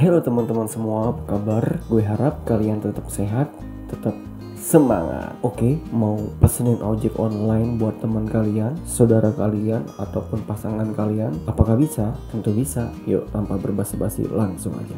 Halo teman-teman semua, apa kabar? Gue harap kalian tetap sehat, tetap semangat. Oke, mau pesenin ojek online buat teman kalian, saudara kalian, ataupun pasangan kalian? Apakah bisa? Tentu bisa. Yuk, tanpa berbasa-basi, langsung aja.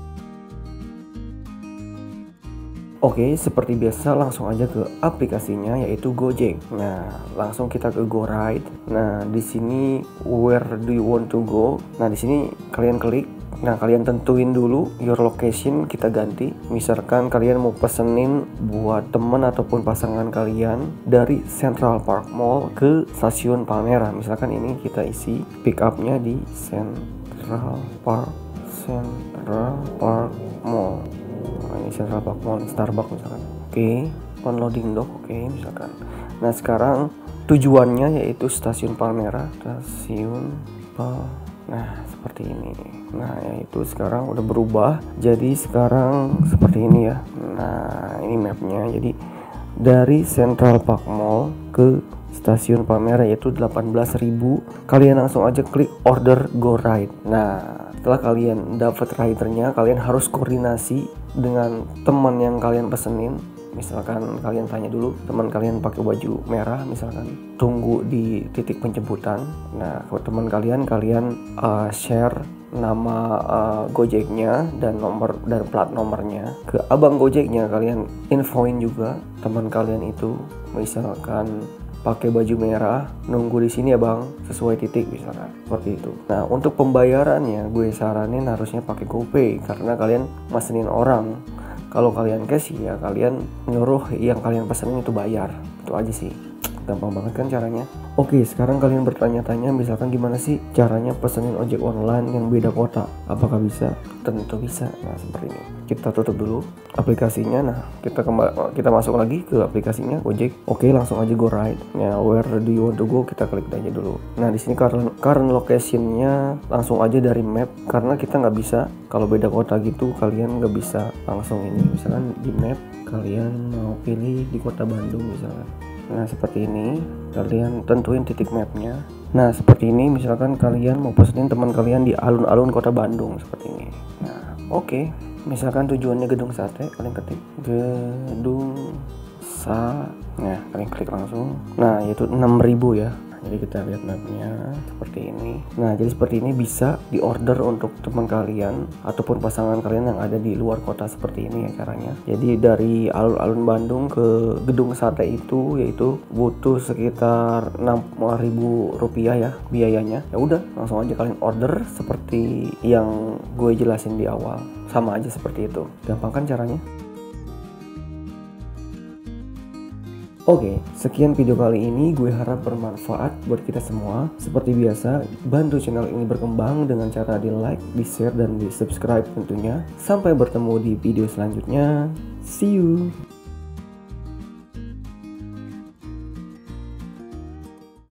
Oke, seperti biasa langsung aja ke aplikasinya yaitu Gojek. Nah, langsung kita ke GoRide. Nah, di sini where do you want to go? Nah, di sini kalian klik. Nah, kalian tentuin dulu your location, kita ganti. Misalkan kalian mau pesenin buat teman ataupun pasangan kalian dari Central Park Mall ke Stasiun Palmerah. Misalkan ini kita isi pick up-nya di Central Park Mall. Nah, ini Central Park Mall, Starbucks misalkan. Oke, downloading dock. Oke, misalkan. Nah, sekarang tujuannya yaitu Stasiun Palmerah. Nah, seperti ini. Nah, yaitu sekarang udah berubah. Jadi sekarang seperti ini ya. Nah, ini mapnya. Jadi dari Central Park Mall ke Stasiun Palmerah yaitu 18.000. Kalian langsung aja klik order GoRide. Nah, setelah kalian dapat ridernya, kalian harus koordinasi dengan teman yang kalian pesenin. Misalkan kalian tanya dulu, teman kalian pakai baju merah misalkan, tunggu di titik penjemputan. Nah, ke teman kalian share nama Gojeknya dan nomor dan plat nomornya ke abang Gojeknya. Kalian infoin juga teman kalian itu, misalkan pakai baju merah, nunggu di sini ya bang, sesuai titik misalkan, seperti itu. Nah, untuk pembayarannya gue saranin harusnya pakai GoPay karena kalian mesenin orang. Kalau kalian cash ya kalian nyuruh yang kalian pesenin itu bayar. Itu aja sih. Gampang banget kan caranya. Oke, sekarang kalian bertanya-tanya misalkan gimana sih caranya pesenin ojek online yang beda kota? Apakah bisa? Tentu bisa. Nah, seperti ini. Kita tutup dulu aplikasinya. Nah, kita masuk lagi ke aplikasinya Gojek. Oke, langsung aja GoRide. Nah, where do you want to go? Kita klik aja dulu. Nah, di sini current location-nya langsung aja dari map karena kita nggak bisa kalau beda kota gitu kalian nggak bisa langsung ini. Misalkan di map kalian mau pilih di kota Bandung misalkan. Nah, seperti ini, kalian tentuin titik mapnya. Nah, seperti ini, misalkan kalian mau pesenin teman kalian di alun-alun kota Bandung, seperti ini. Nah, oke. Misalkan tujuannya Gedung Sate, kalian ketik Gedung Sa. Nah, kalian klik langsung. Nah, yaitu 6.000 ya. Jadi kita lihat mapnya seperti ini. Nah, jadi seperti ini bisa diorder untuk teman kalian ataupun pasangan kalian yang ada di luar kota, seperti ini ya caranya. Jadi dari alun-alun Bandung ke Gedung Sate itu yaitu butuh sekitar 6.000 rupiah ya biayanya. Ya udah, langsung aja kalian order seperti yang gue jelasin di awal. Sama aja seperti itu. Gampang kan caranya? Oke, sekian video kali ini, gue harap bermanfaat buat kita semua. Seperti biasa, bantu channel ini berkembang dengan cara di like, di share, dan di subscribe tentunya. Sampai bertemu di video selanjutnya. See you!